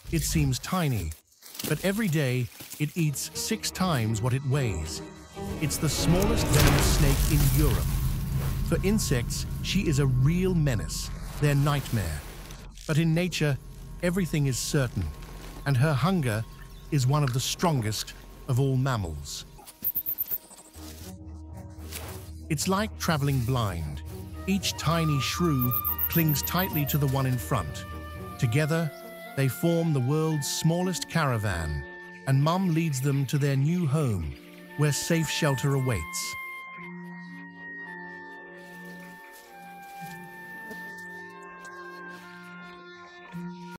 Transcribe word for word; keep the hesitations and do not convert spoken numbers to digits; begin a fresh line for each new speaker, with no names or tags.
It seems tiny, but every day it eats six times what it weighs. It's the smallest venomous snake in Europe. For insects, she is a real menace, their nightmare. But in nature, everything is certain, and her hunger is one of the strongest of all mammals. It's like traveling blind. Each tiny shrew clings tightly to the one in front. Together, they form the world's smallest caravan, and Mum leads them to their new home, where safe shelter awaits.